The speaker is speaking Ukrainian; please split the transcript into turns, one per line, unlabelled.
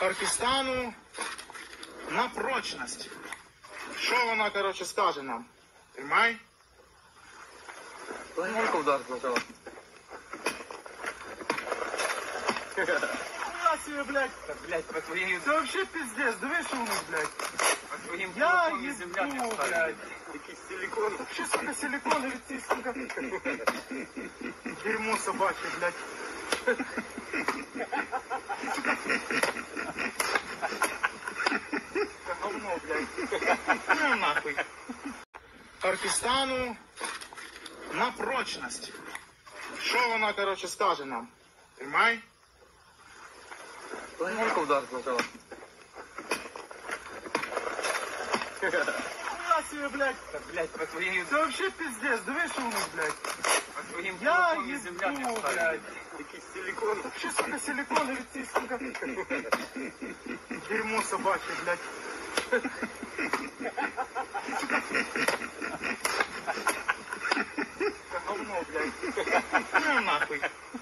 Оркестану на прочность. Що вона, короче, скаже нам? Тримай.
Легенько удар сначала.
Я себе, блядь.
Так, блядь, по твоей...
Це вообще пиздец. Диви, що у нас, блядь.
По твоим
Я
телефону земля не
ебу,
вставит.
блядь.
Якийсь силикон.
Що, сука, силикони від ці, сука. Дерьмо собаче, блядь. Це говно, блядь. Ну нахуй. Оркестану на прочность. Що вона, короче, скаже нам? Тримай.
Легенько удар сначала.
Я себе, блядь.
Так, блядь, по твоей...
Це вообще пиздец. Диви, що у нас, блядь.
По твоим
Я
телефону земля не
ебу,
вставит.
блядь.
Якийсь силикон.
Що, сука, силикони від ці, сука. Дерьмо собаче, блядь. Це говно, блядь. Ну нахуй.